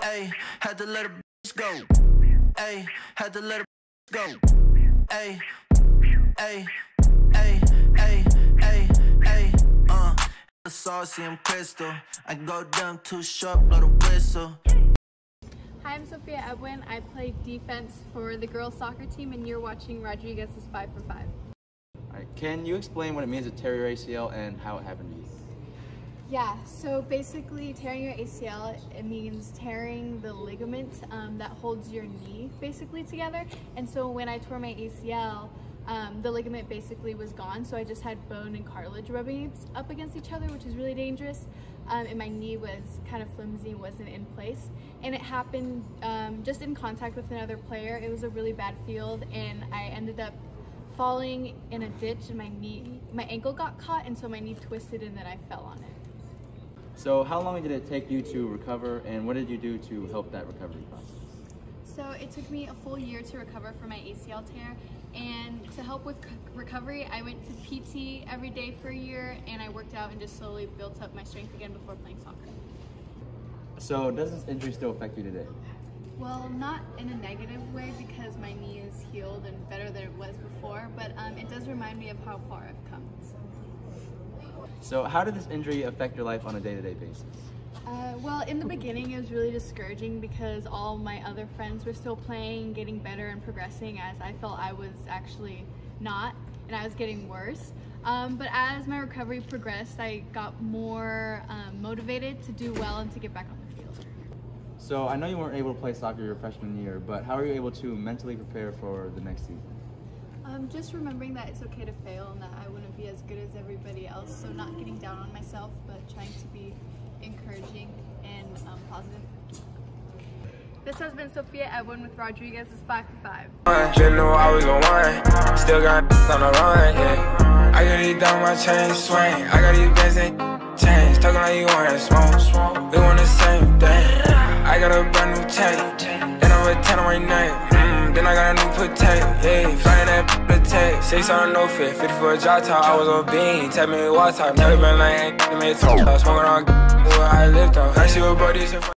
Ayy, had to let a bitch go. Ayy, had to let a bitch go. Ayy, ayy, ayy, ayy, ayy, ayy. Saucy and crystal. I go down too short, blow the whistle. Hi, I'm Sophia Ebuen. I play defense for the girls soccer team, and you're watching Rodriguez's 5 for 5. Alright, can you explain what it means to tear your ACL and how it happened to you? Yeah, so basically tearing your ACL, it means tearing the ligament that holds your knee basically together. And so when I tore my ACL, the ligament basically was gone, so I just had bone and cartilage rubbing up against each other, which is really dangerous. And my knee was kind of flimsy and wasn't in place. And it happened just in contact with another player. It was a really bad field, and I ended up falling in a ditch, and my ankle got caught, and so my knee twisted, and then I fell on it. So how long did it take you to recover, and what did you do to help that recovery process? So it took me a full year to recover from my ACL tear, and to help with recovery, I went to PT every day for a year, and I worked out and just slowly built up my strength again before playing soccer. So does this injury still affect you today? Well, not in a negative way because my knee is healed and better than it was before, but it does remind me of how far I've come. So how did this injury affect your life on a day-to-day basis? Well, in the beginning it was really discouraging because all my other friends were still playing, getting better and progressing, as I felt I was actually not, and I was getting worse. But as my recovery progressed, I got more motivated to do well and to get back on the field. So I know you weren't able to play soccer your freshman year, but how are you able to mentally prepare for the next season? Just remembering that it's okay to fail and that I wouldn't be as good as everybody else, so not getting down on myself, but trying to be encouraging and positive. This has been Sophia Ebuen with Rodriguez's 5 for 5. Didn't know I was the one, still got on the run, yeah. I got these down my chain swing, I got these bands and chains, talking like you want to smoke, we want the same thing. I got a brand new chain, and I'm a 10 on my name. Then I got a new potato, yeah, flying that potato. 6 on a no fit, 50 for a drop top, I was on bean. Tell me what time, never been like, ain't made talk. Smoking on what I lived on. I see what bro, these